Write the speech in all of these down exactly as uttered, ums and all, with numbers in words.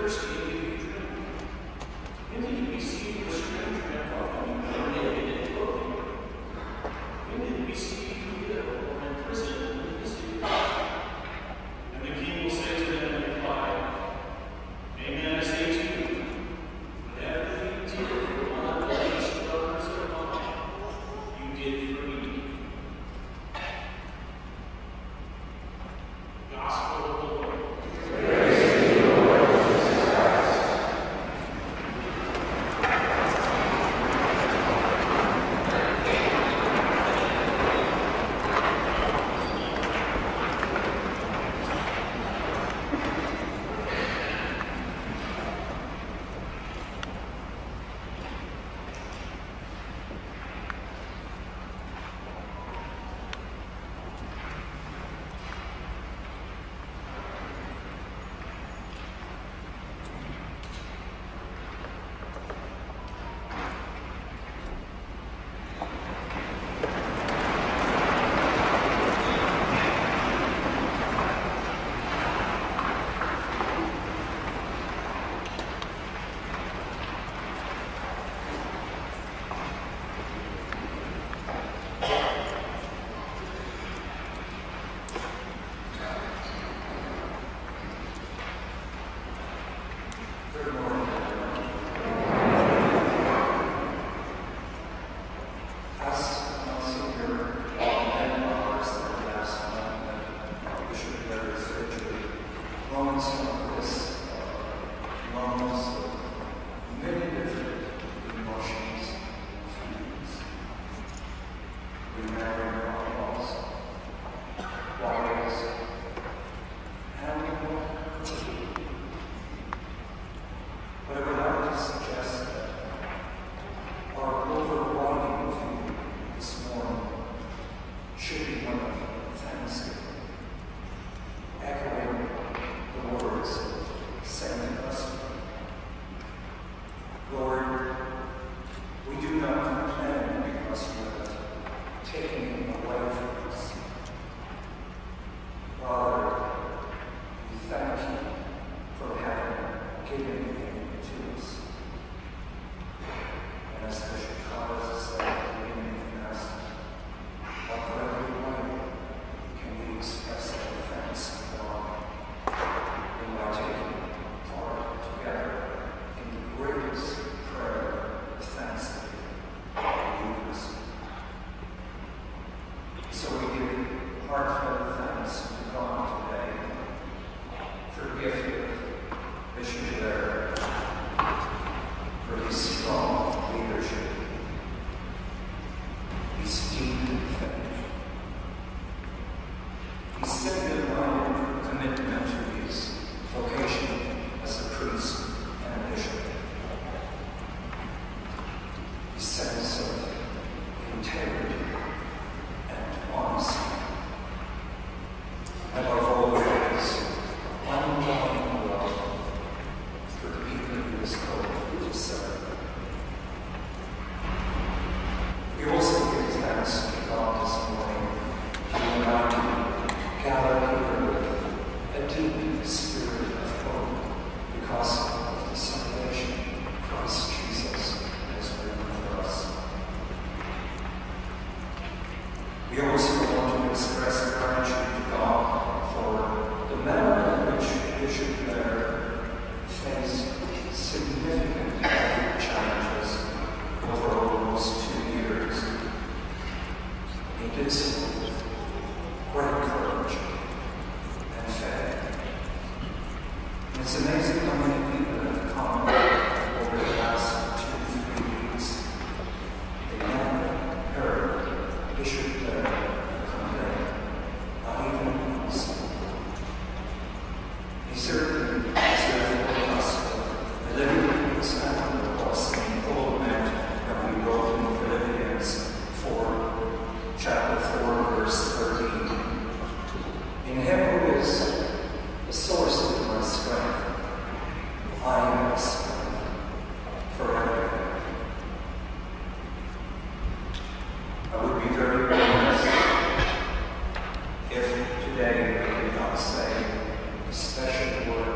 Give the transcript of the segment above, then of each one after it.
Today, we did not say a special word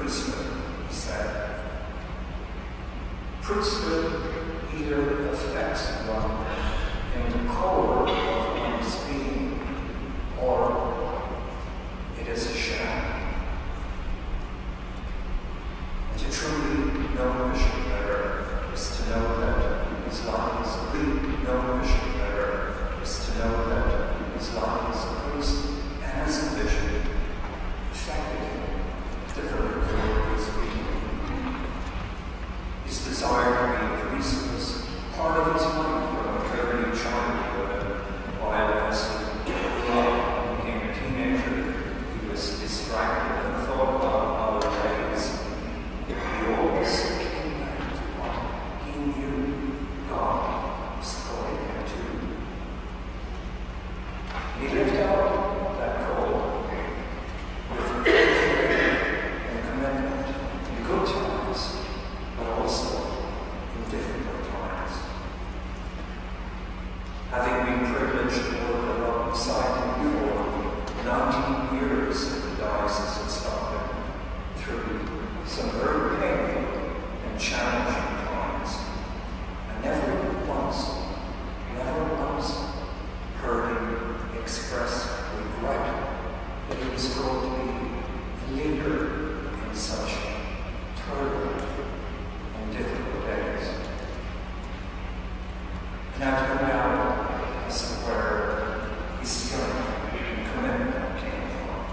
priesthood, he said. Priesthood either affects one in the core of one's being, or it is a sham. And to truly know a mission bearer is to know that his life is a good. Know a mission bearer is to know that his life is a priest and his ambition affected him at the very core of his being. His desire to be a priest was part of his life from a very childhood, while as he grew up and became a teenager, he was distracted and thought about other ways. He always came back to what he knew God was calling him to. He lived out that call with great faith and commitment in good times, but also in difficult times. Having been privileged to work alongside him for nineteen years in the Diocese of Stockton, through some very painful and challenging times, I never once, never once heard him express regret that he was going to be a leader in such turbulent and difficult days. And I've no doubt as to where his strength and commitment came from.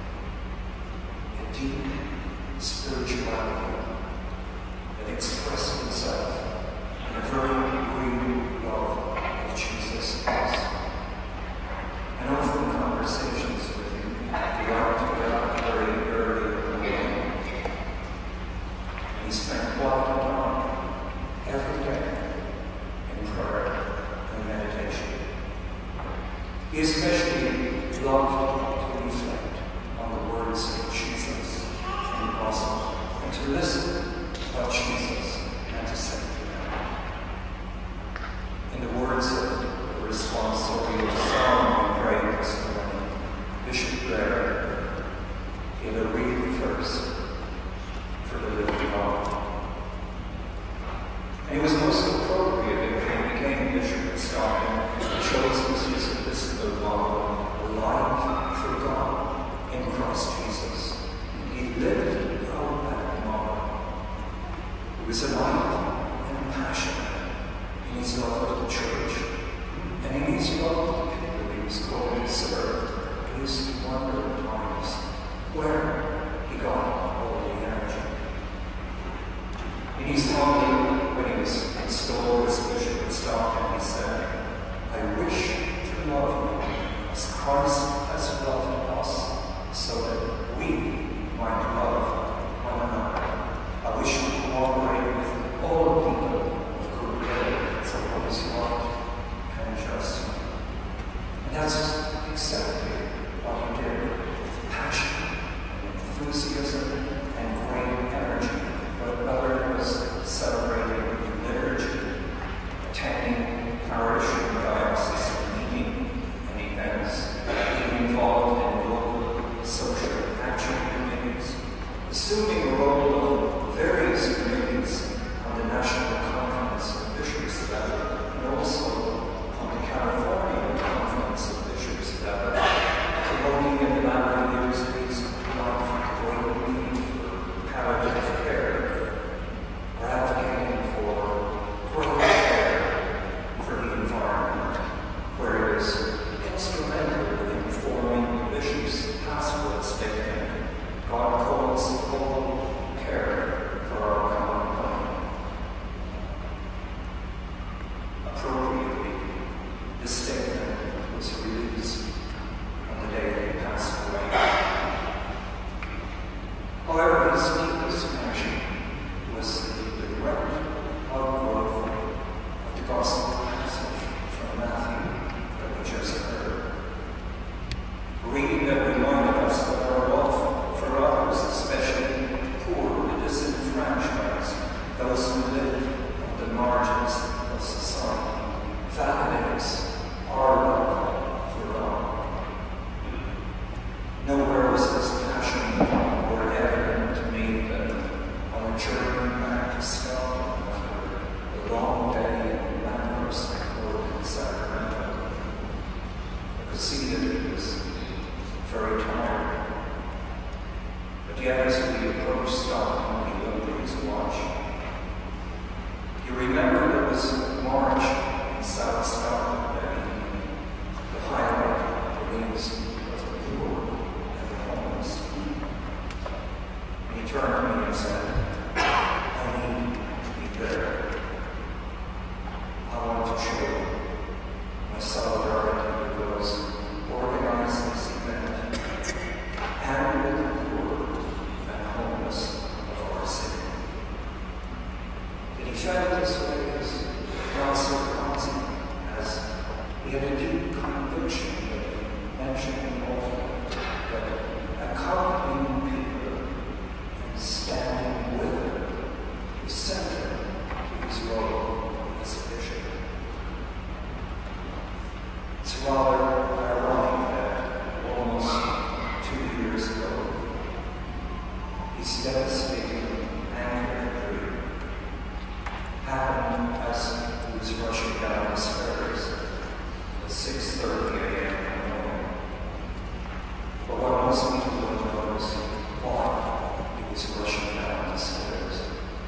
A deep spirituality that expressed itself in a very real love of Jesus Christ. And often conversations with him throughout very early in the morning. And he spent quality time every day in prayer and meditation. He especially loved to reflect on the words of Jesus and the Gospel, and to listen what Jesus had to say to them. In the words of the responsorial psalm we prayed this morning, Bishop Blair gave a real thirst for the living God. And it was most appropriate that when he became Bishop of Stockton, he chose his episcopal model, life for God in Christ Jesus. He lived out that model. He was alive and passionate in his love of the church, and in his love of the people he was called to serve. He used to wonder at times where he got all the energy. In his longing, when he was installed as Bishop of Stockton, he said, "I wish to love you as Christ has loved us, so that we might love one another. I wish to cooperate with all people of good will for what is right and just." And that's exactly what he did with passion, enthusiasm, and great energy. But whether it was celebrating liturgy, attending parish and diocesan meeting and events, being involved in local social action committees, assuming a role of various committees on the National Conference of Bishops level, and also on the California Conference of Bishops level, promoting in the latter years of his life great need for palliative care, or advocating for greater care for the environment, where it is instrumental in forming the bishop's pastoral statement, "God calls all care for our common good." Appropriately, this statement was released on the day that he passed away. However, his deepest passion was the direct outgrowth of the gospel passage from Matthew that we just heard. Reading that reminded us that our love for others, especially poor, the disenfranchised, those who live on the margins of society, validates our love for God. Nowhere was this passion more evident to me he approached Scotland, he looked at his watch. He remembered it was March in South Scotland that evening, the highlight of the news of the poor and the homeless. He turned to me and said, I need to be there. I want to show my solidarity with those organizing this event and with the poor and homeless of our city. And he felt this way as not surprising, as he had a deep conviction that he mentioned often, that accompanying people and standing with them was central to his role as a bishop. It's rather ironic that almost two years ago, his devastating anger injury happened as he was rushing down the stairs at six thirty a.m. in the morning. But what most people don't know is why he was rushing down the stairs.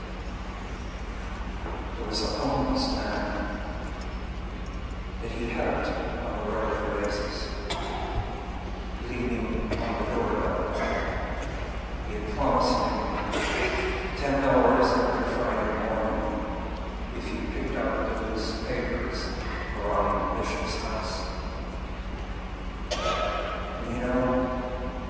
There was a homeless man that he helped on a regular basis, leaning on the doorbell. He had promised him ten dollars every Friday morning if he picked up the loose papers around the bishop's house. And you know,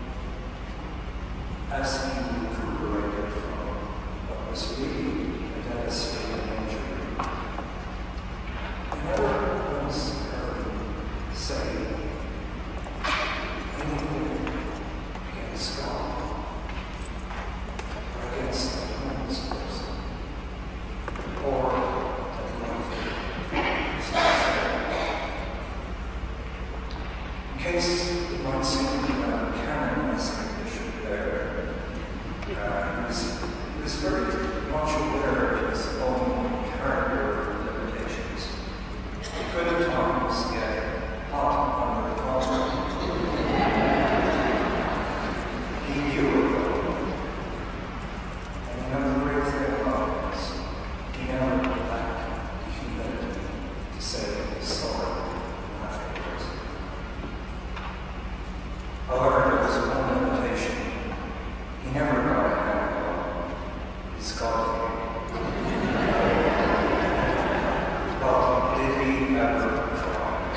as he recuperated from what was really a devastating injury, I never once heard him say anything against God or against the homeless person, or that life is not fair. In case it might seem uh, canonizing the bishop there, uh, he, was, he was very much aware of his own character limitations. He could at times get hot under the collar. He knew it though. And you know the great thing about him is he never lacked the humility to say he was sorry afterwards. However, there was one limitation. He never got a handle. His coffee. But did he ever try?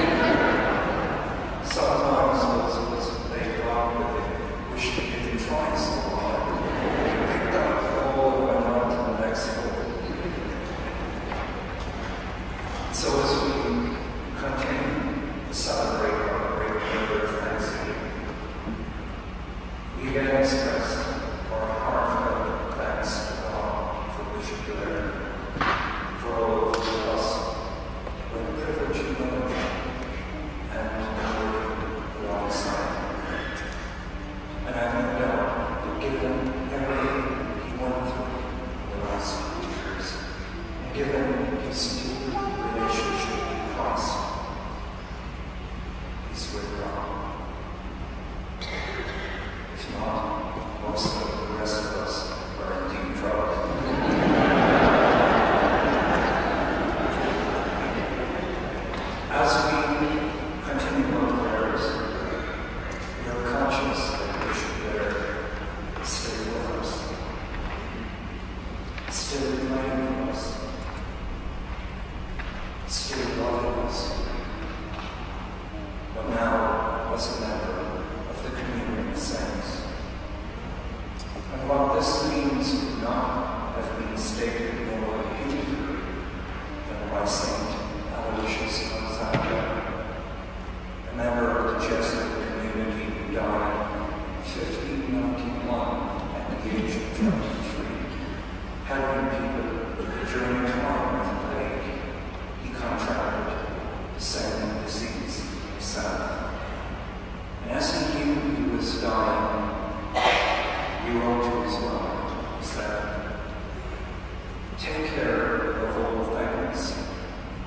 Sometimes those was they got with it, wished he didn't try so hard. He picked up the ball and went on to the next hole. So as we continue to celebrate our great member of Thanksgiving, we again express our heartfelt thanks to God for Bishop Blair, for all of us, for the privilege of knowing him and working alongside him. And I have no doubt that given everything he went through in the last few years, and given his deep relationship with Christ, he's with God. If not, most of the rest of us are in deep trouble. As we continue our prayers, we are conscious that Bishop Blair is still with us, still praying for us, still loving us, but now as a member of the communion of saints. And what this means could not have been stated more beautifully than by Saint Aloysius Alexander, a member of the Jesuit community who died in fifteen ninety-one at the age of twenty-three, helping people during a time of plague. He contracted the same disease himself. And as he knew he was dying, he wrote to his mother, he said, "Take care of all things,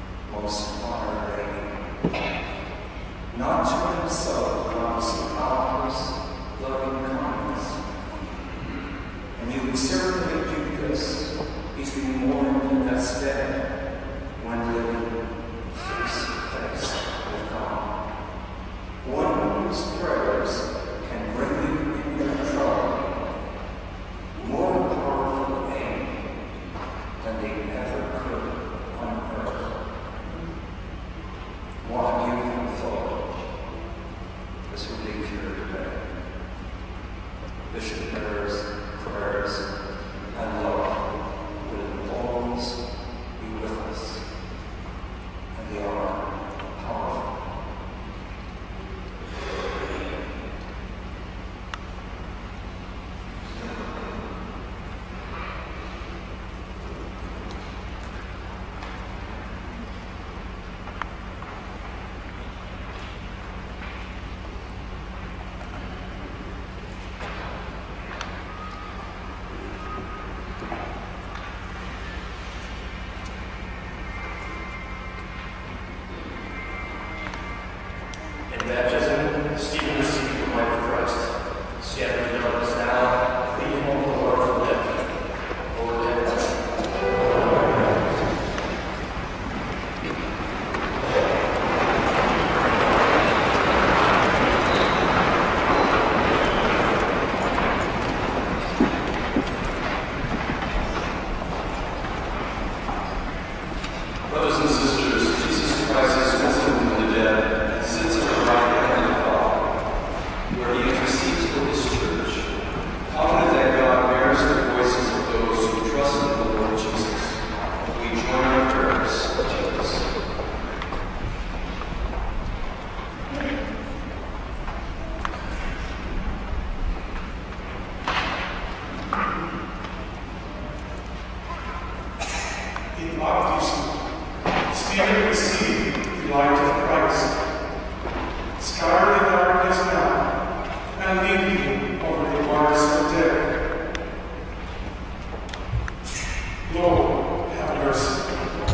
And you would certainly do this if you mourned as dead when living face to face with God. One whose prayers can bring you in your trouble more powerful aid than they ever could on earth. What a beautiful thought as we leave here today. Bishop Mayor's prayers and love will always be with us, and they are powerful. In baptism, Stephen received the life of Christ. Scattered in darkness now, leave him on the Lord of death. Lord, have mercy. Brothers and sisters, Jesus Christ is risen from the dead and sits at the right hand of the Father, where he intercedes for his church, confident that God bears the voices of those who trust in the Lord Jesus. We join our prayers to Jesus. In baptism, Stephen received the light of Christ. Scar the darkness now, and lead him over the waters of death. Lord, have mercy.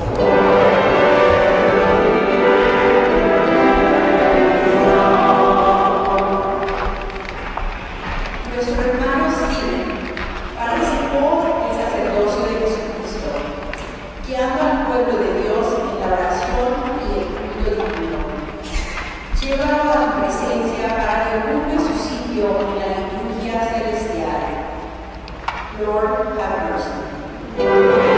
Nuestro hermano Stephen participó en el sacerdocio de Jesucristo, guiando al pueblo de Dios en la oración y el culto divino. Llévalo a tu presencia para que ocupe su sitio en la liturgia celestial. Lord, have mercy.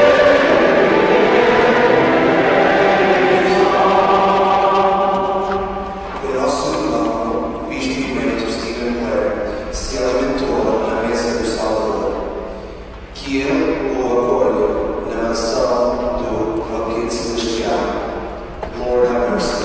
Il nostro ricordo, vice di mezzo Stephen Blair, sia l'avventura nella messa del Salvador. Chi è o orgoglio nella sala do Rocket Celestial. Lord, have mercy.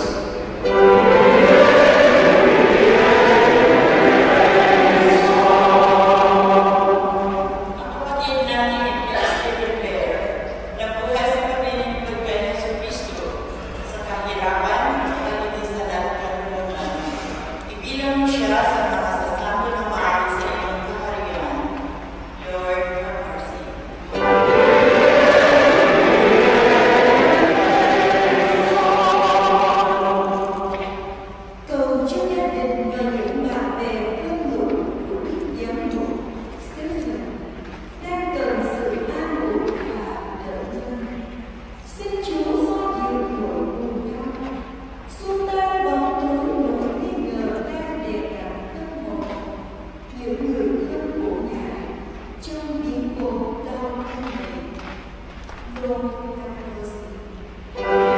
Cầu cho gia đình và những bạn bè thân hữu của Đức Giám mục Stephen đang cần sự an ủi và đỡ hơn. Xin Chúa xóa dịu nỗi buồn đau, xua tan bóng tối nỗi nghi ngờ đang đè nặng tâm hồn những người thân của Ngài trong những cuộc đau thương này. Lord, have mercy.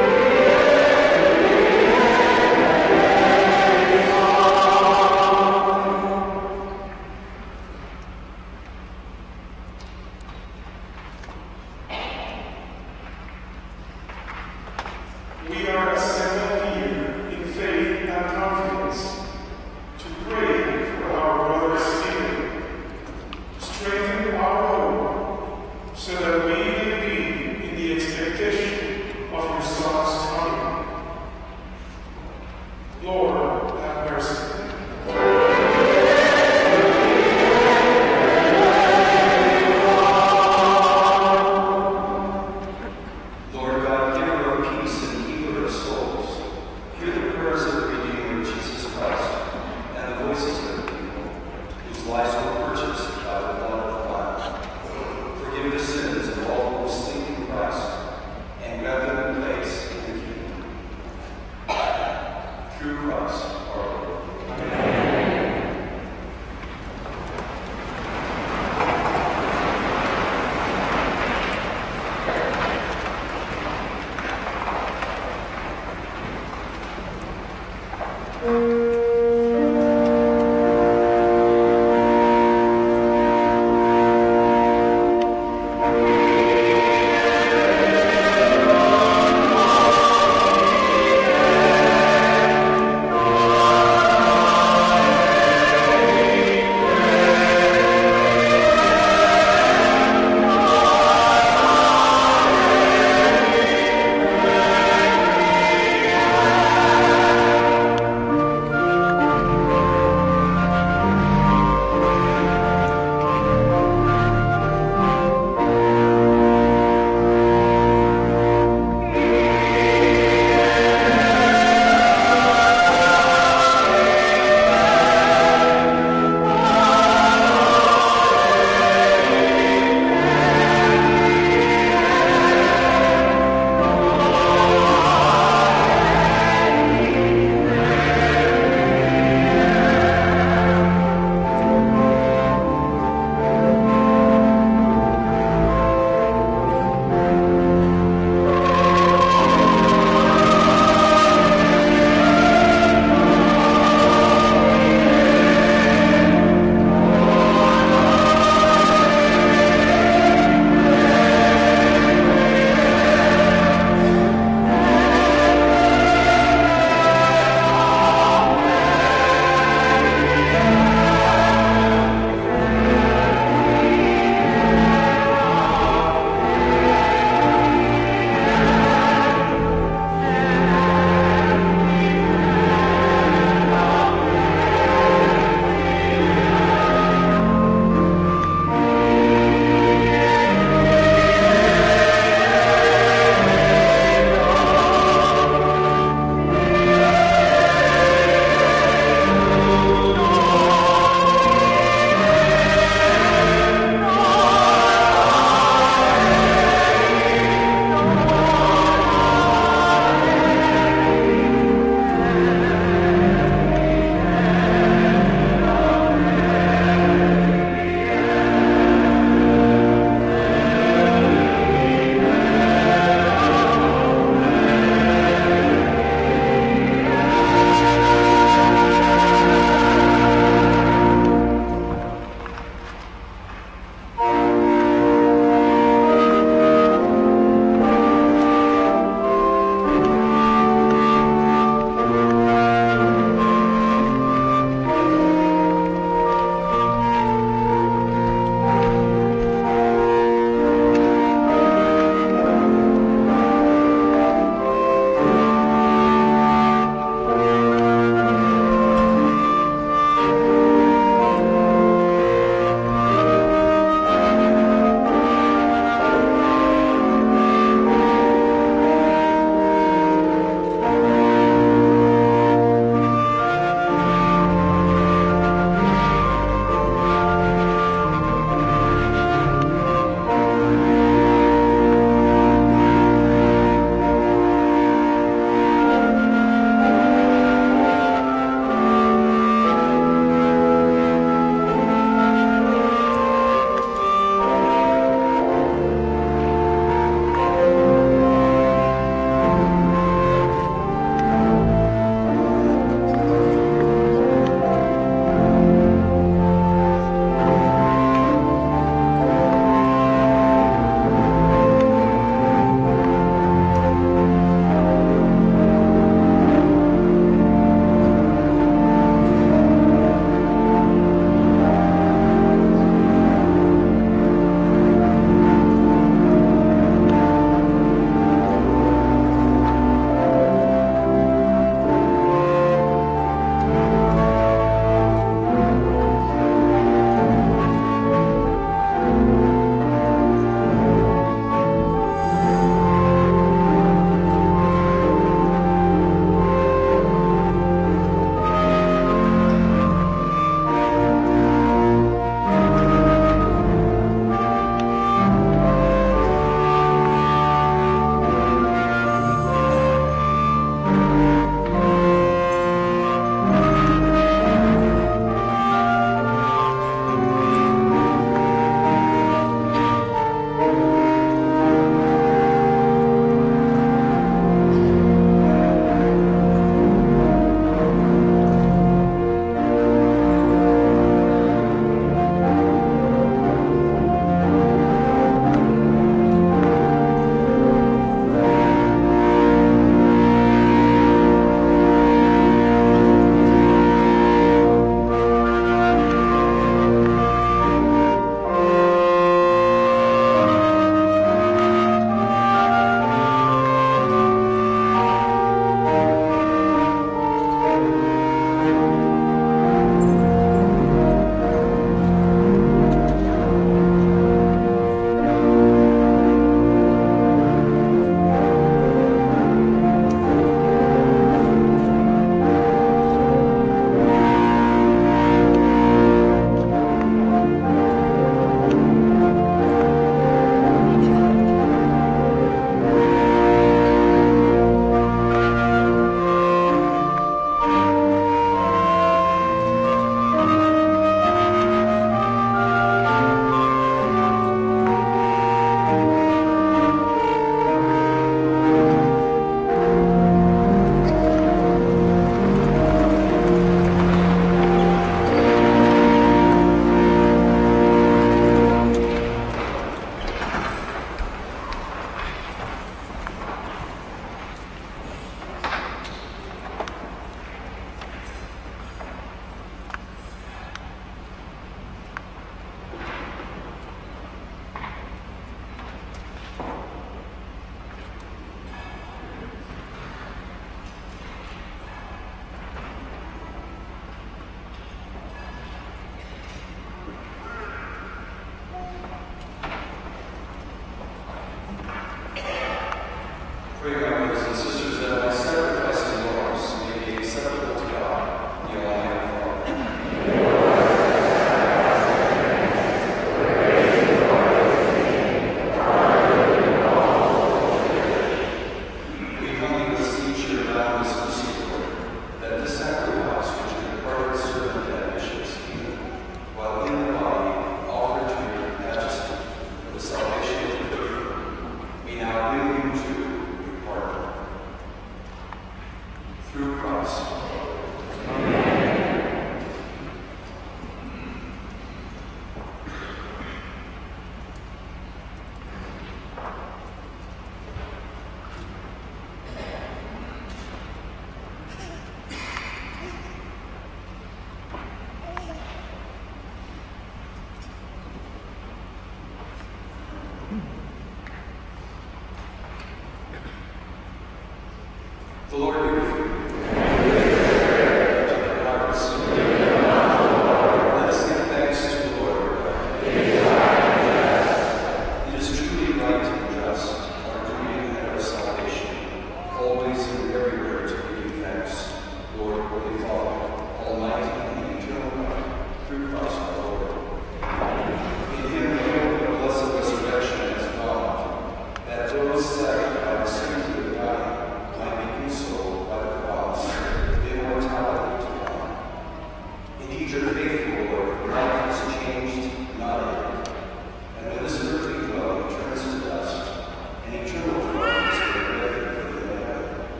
We are assembled here in faith and confidence to pray for our brother Stephen. Strengthen our hope so that we may be in the expectation of your Son's coming. Lord, have mercy. Lord God, giver of peace and healer of souls, hear the prayers of the Redeemer Jesus Christ and the voices of the people whose lives were purchased by the blood of the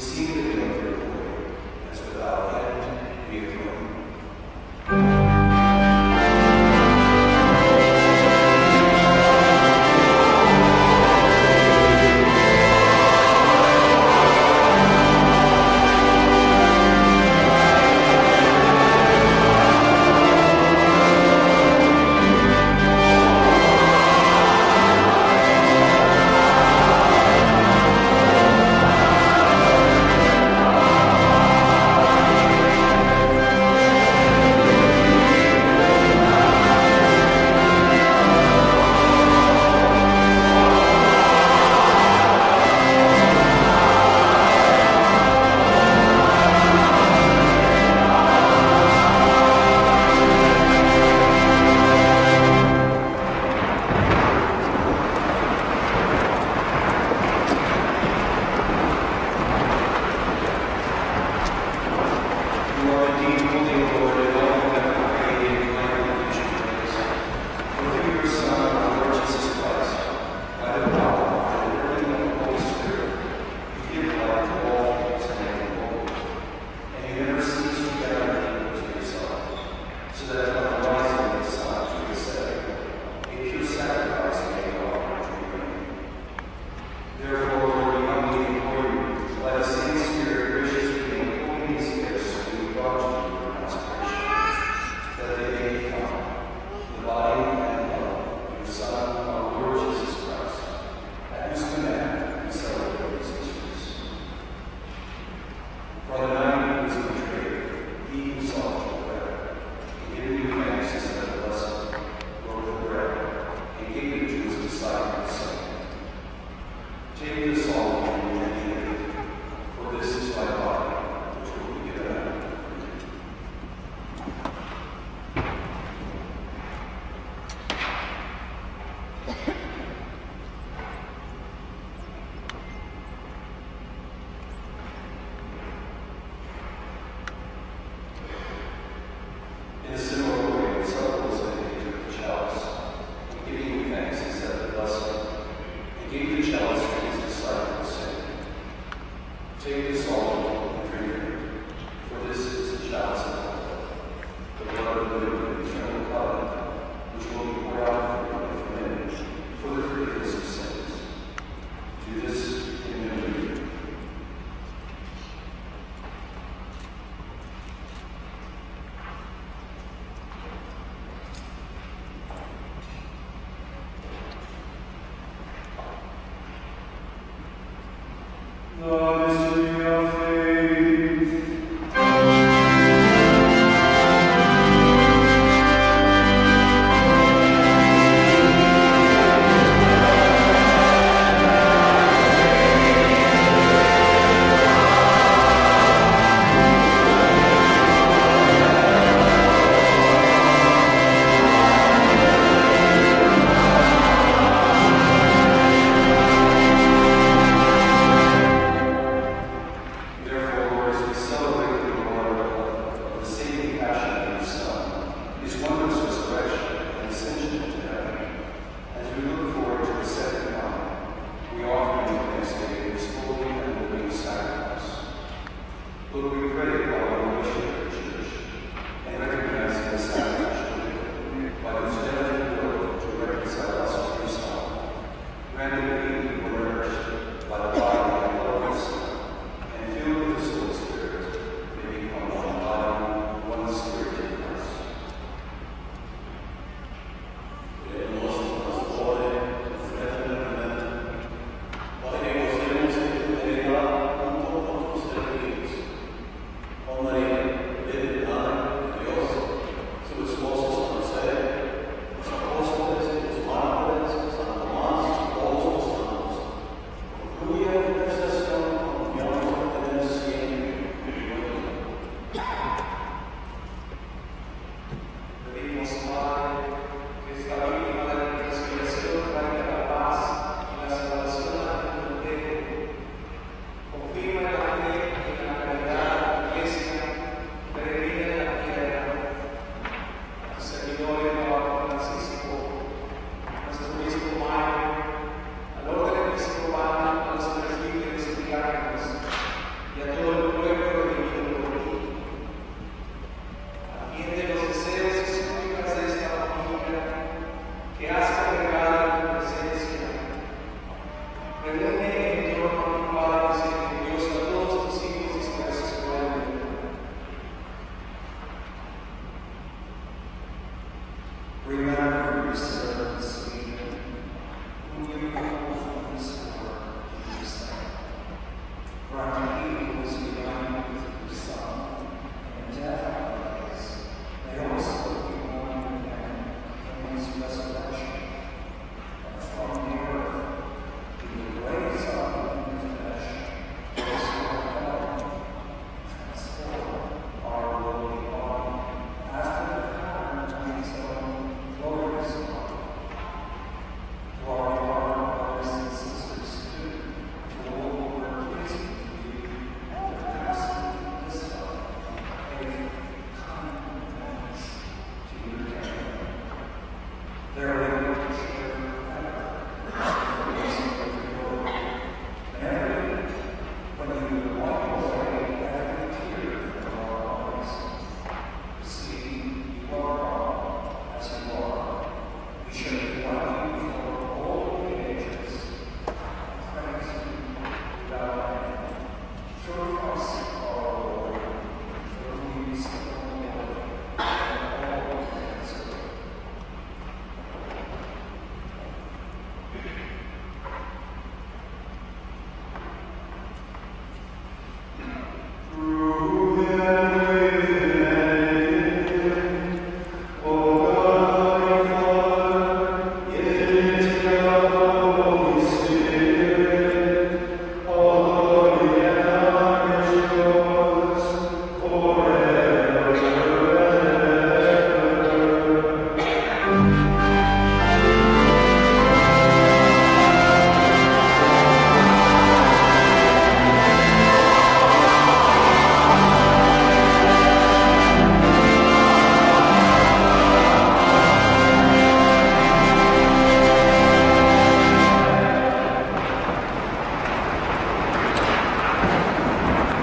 The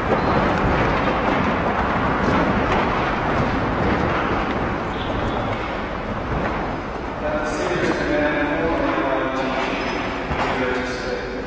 At the Savior's command, all my teaching, we dare to say,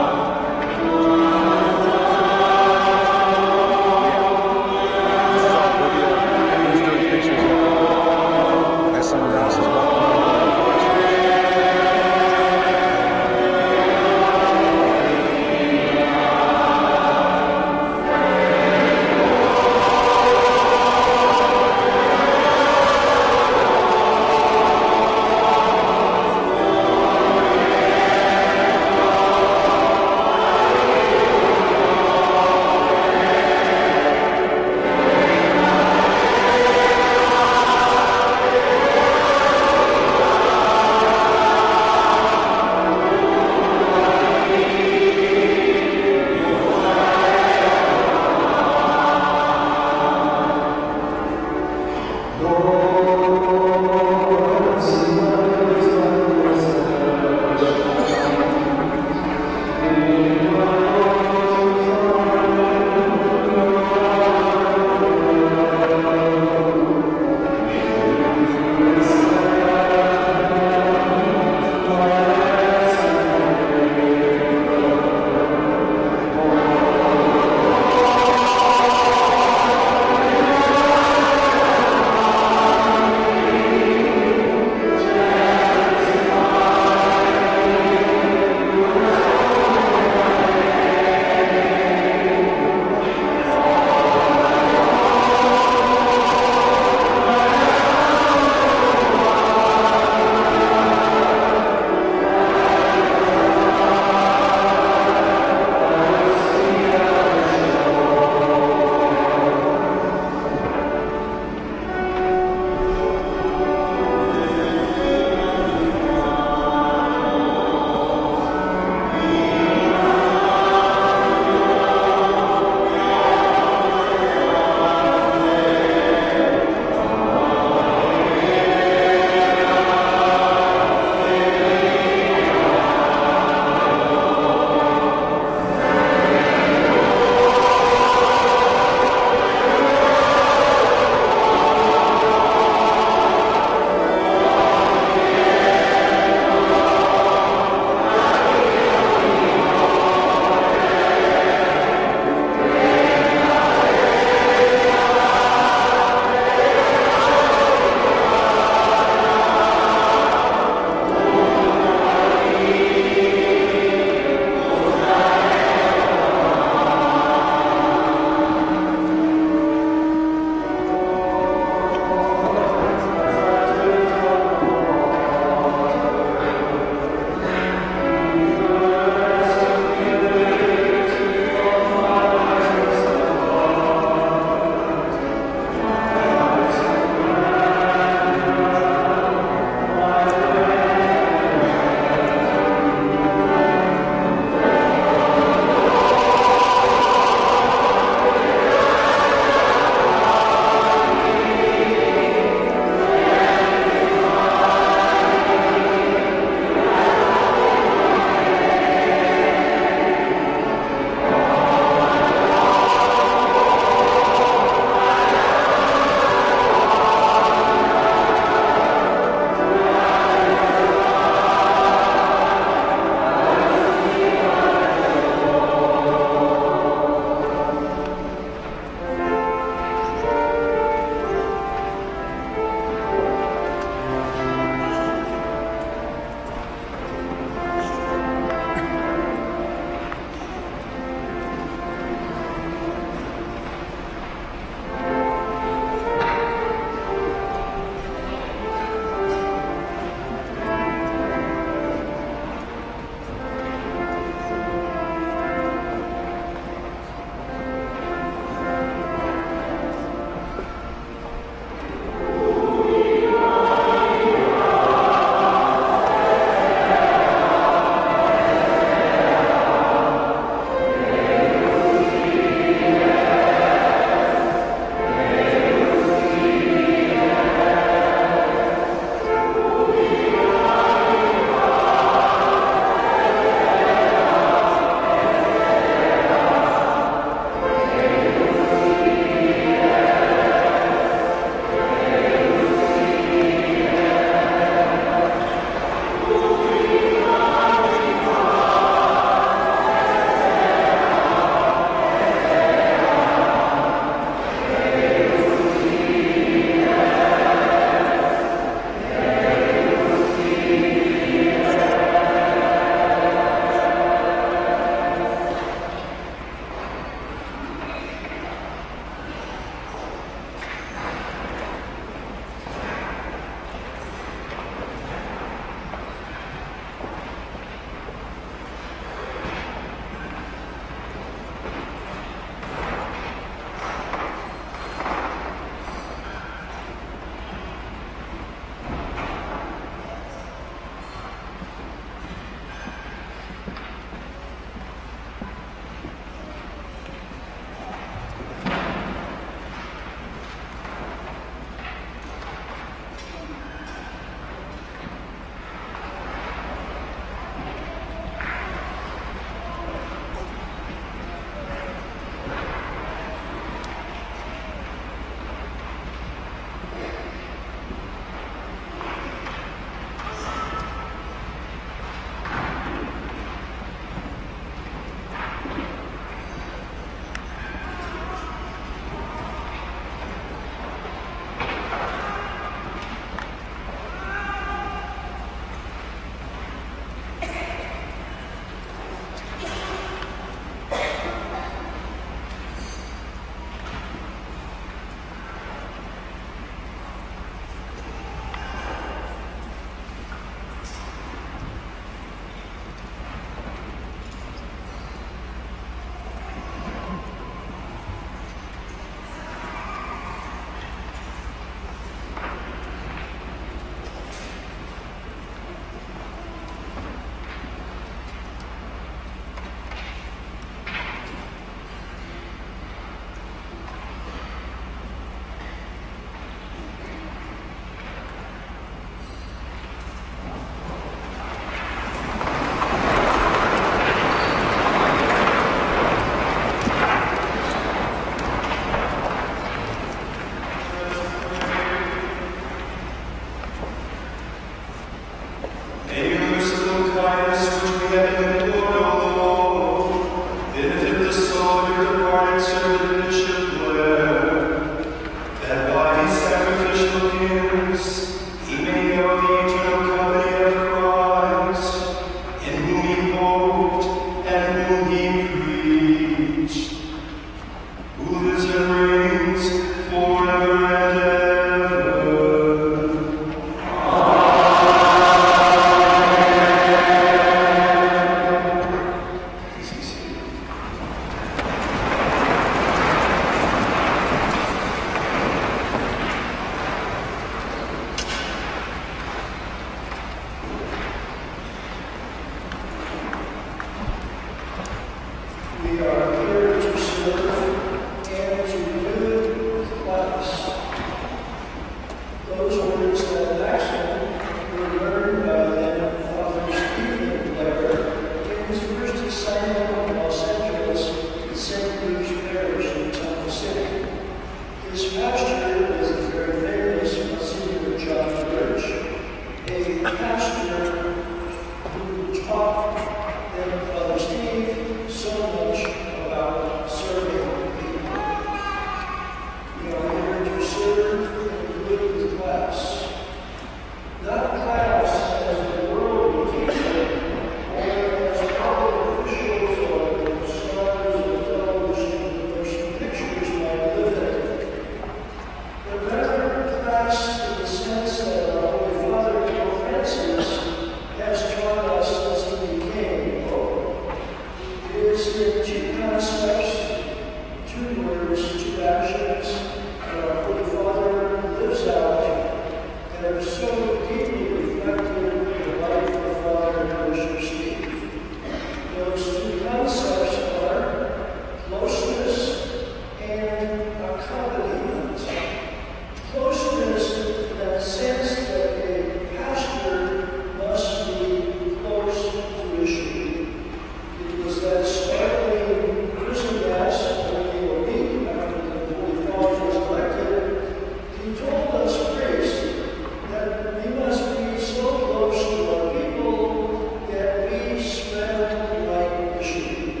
pastor is the very famous Monsignor John Birch, a pastor who taught them, Brother Steve, so much about serving people. You are here to serve and live with class. Not class as the world would teach it, or as public officials or stars of television and motion pictures might live it, but rather class in the sense that our Holy Father, Pope Francis, has taught us since he became Pope. It is in two concepts, two words, two actions that our Holy Father lives out that are so deeply reflected in the life of Father and Bishop Steve. Those two concepts are closeness and accompaniment. Closeness in that sense that a pastor must be close to his sheep. It was that startling prison mass when they were meeting after the Holy Father was elected. He told us, priests, that we must be so close to our people that we smell like the sheep.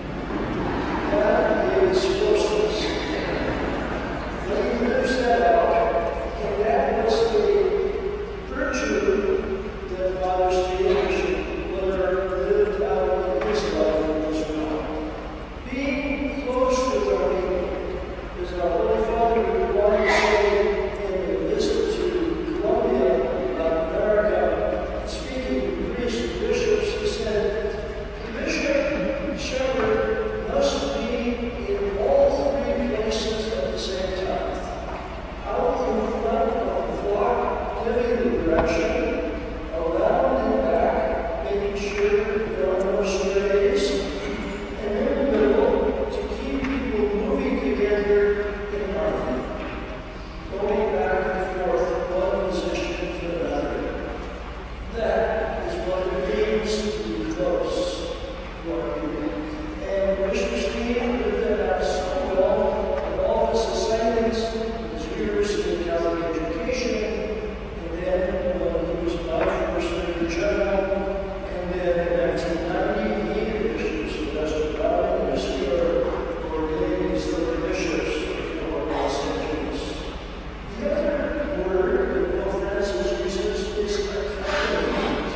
That is closeness. When he lives that out, and that was the virtue that Father Steve lived out in his life as well. Being close with our people, as our Holy Father would want to say in a visit to Colombia, Latin America, speaking to priests and bishops, he said, the bishop, shepherd, must be in all three places at the same time. Out in front of the flock, giving the direction, around and back, making sure there are no strays, and in the middle, to keep people moving together in harmony, going back and forth, one position to another. That is what it means to be close to our people. And Bishop Steve lived that out so well in all his assignments, his years in Catholic education, and then when he was my first Major General, and then in nineteen ninety, he and Bishop Sylvester Browning and Mister ordained these other bishops of Los Angeles. The other word that Pope Francis uses is accompaniment.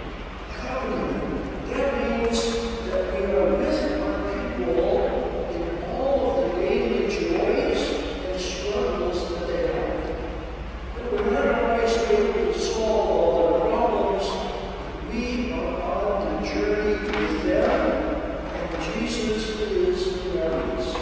Accompaniment. That means that we are with our people in all of the daily joys and struggles that they have. That we're not always able to solve all their problems. We are on the journey with them, and Jesus is in our midst.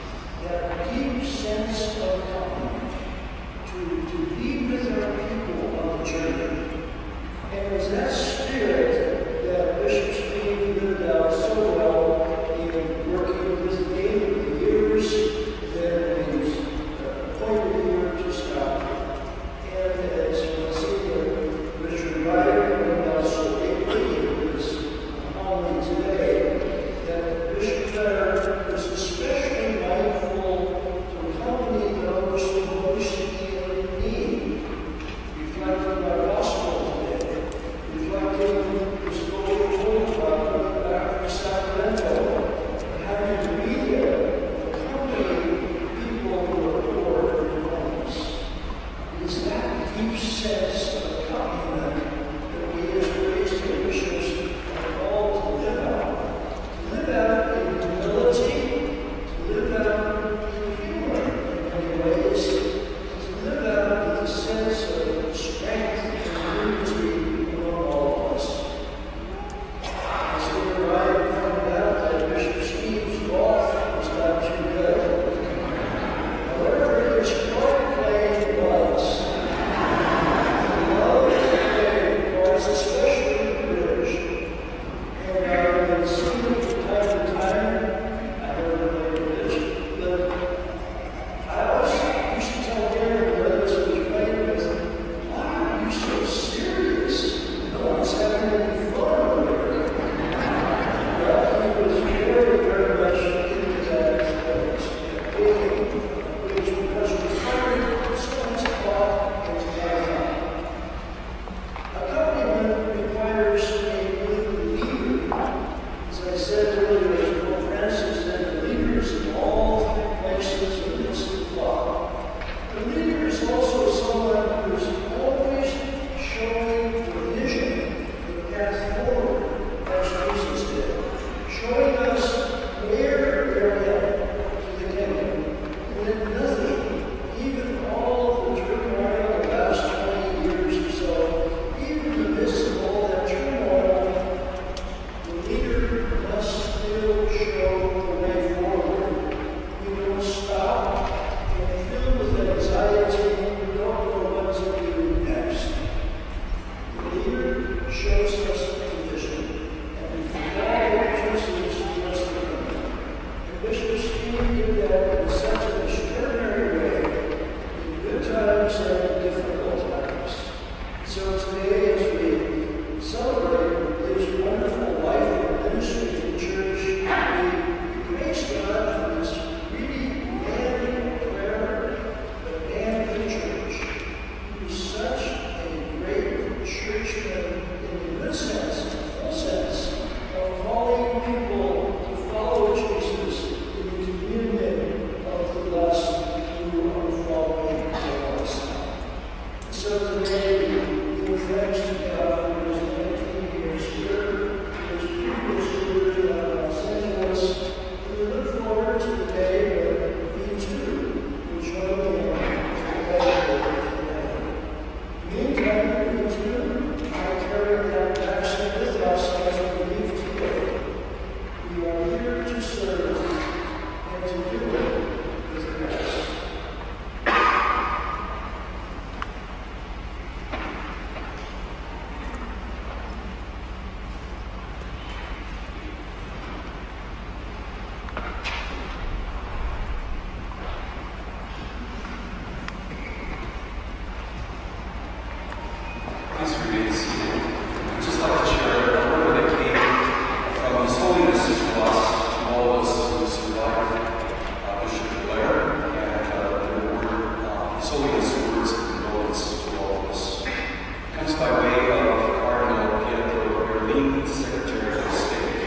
That deep sense of accompaniment, to, to be with our people on the journey. And it was that spirit that Bishop Steve lived out so well in working with David over the years, then he was uh, appointed here to stop. And as Monsignor Richard Ryder pointed out so ably in his homily today, that Bishop Feder is especially mindful to accompany those who most in need, reflecting our gospel today, reflecting the story told about going back from Sacramento, and having to be there, accompanying people who are poor and homeless. It is that deep sense of accompaniment that we as priests and bishops are called to live out. To live out in humility, to live out in humor in many ways, and to live out with a sense of strength and unity among all of us. As we arrived, pointed out that Bishop Steve's golf was not too good. However, his card playing was. be seated. I'd just like to share a word that came from His Holiness to us, to all of us who survived uh, Bishop Blair, and uh, the word, uh, His Holiness words of condolence to all of us. It comes by way of Cardinal Pietro Parolin, Secretary of State.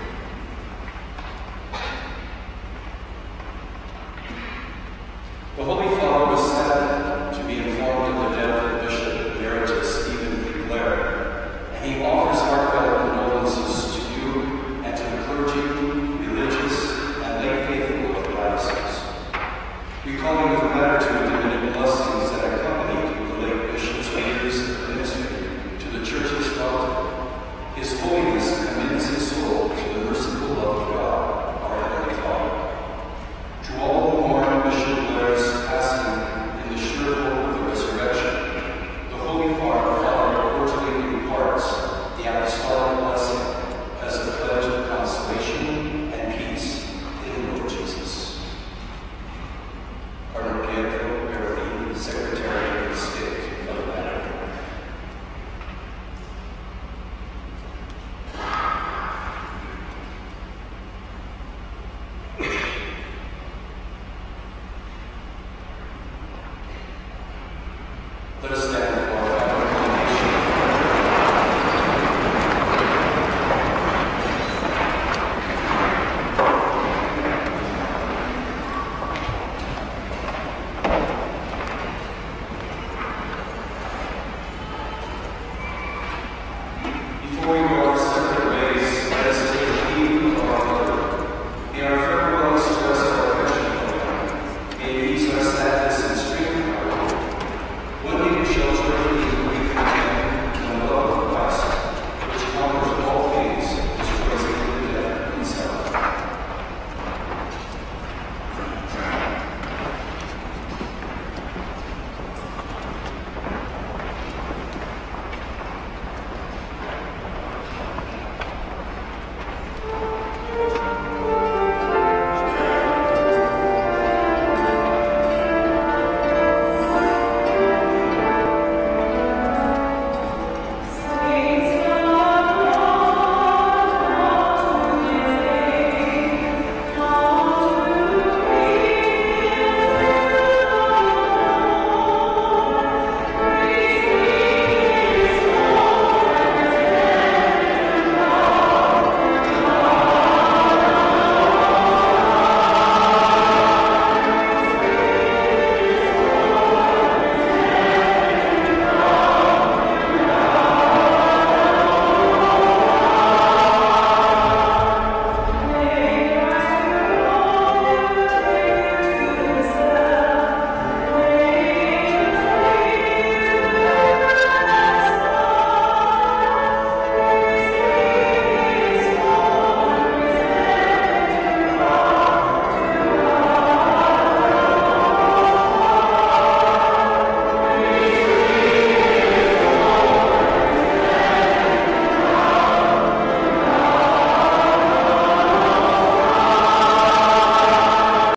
The Holy Father was saddened to be informed of the death of Bishop Emeritus Stephen P. Blair, and he offers heartfelt condolences to you and to the clergy, religious, and lay faithful of the diocese. Recalling with gratitude the many blessings that accompanied the late bishop's years of ministry to the Church's welfare, His Holiness commends his soul to the merciful love of God, our Heavenly Father. To all who mourn Bishop Blair's passing in the sure hope of the resurrection, the Holy Father cordially imparts the apostolic blessing as a pledge of consolation and peace in the Lord Jesus. Cardinal Pietro Parolin, Secretary of State of the Vatican. Let us stand.